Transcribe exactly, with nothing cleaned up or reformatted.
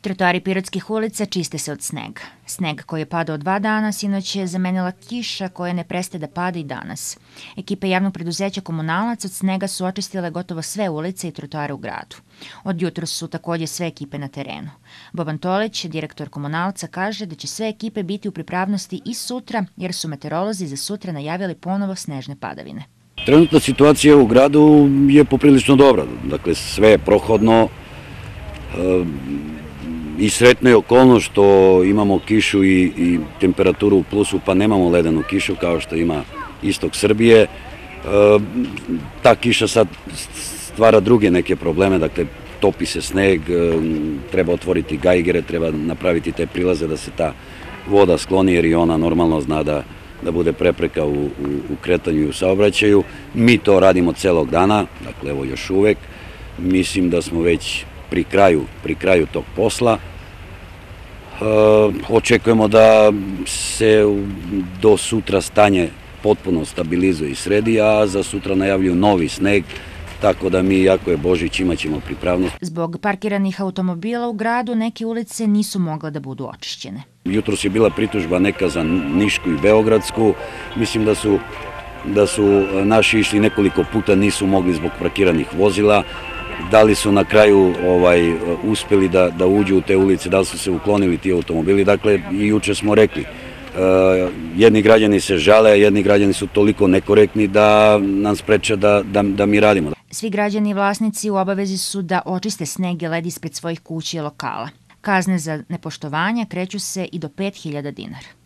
Trotoari pirotskih ulica čiste se od snega. Sneg koji je padao dva dana, sinoć je zamenila kiša koja ne prestaje da pada i danas. Ekipe javnog preduzeća Komunalac od snega su očistile gotovo sve ulice i trotoare u gradu. Od jutra su takođe sve ekipe na terenu. Boban Tolić, direktor Komunalca, kaže da će sve ekipe biti u pripravnosti i sutra, jer su meteorolozi za sutra najavili ponovo snežne padavine. Trenutna situacija u gradu je poprilično dobra. Dakle, sve je prohodno. I sretna je okolnost što imamo kišu i, i temperaturu u plusu, pa nemamo ledenu kišu kao što ima istok Srbije. E, ta kiša sad stvara druge neke probleme, dakle topi se sneg, e, treba otvoriti gajgere, treba napraviti te prilaze da se ta voda skloni jer i ona normalno zna da, da bude prepreka u, u, u kretanju i u saobraćaju. Mi to radimo celog dana, dakle evo još uvek. Mislim da smo već pri kraju, pri kraju tog posla. E, očekujemo da se do sutra stanje potpuno stabilizuje i sredi, a za sutra najavljuju novi sneg, tako da mi, jako je Božić, imat ćemo pripravnost. Zbog parkiranih automobila u gradu neke ulice nisu mogle da budu očišćene. Jutros je bila pritužba neka za Nišku i Beogradsku. Mislim da su, da su naši išli nekoliko puta, nisu mogli zbog parkiranih vozila. Da li su na kraju ovaj, uspeli da, da uđu u te ulice, da li su se uklonili ti automobili. Dakle, i juče smo rekli, uh, jedni građani se žale, a jedni građani su toliko nekorektni da nam spreče da, da, da mi radimo. Svi građani i vlasnici u obavezi su da očiste sneg i led ispred svojih kuća i lokala. Kazne za nepoštovanje kreću se i do pet hiljada dinara.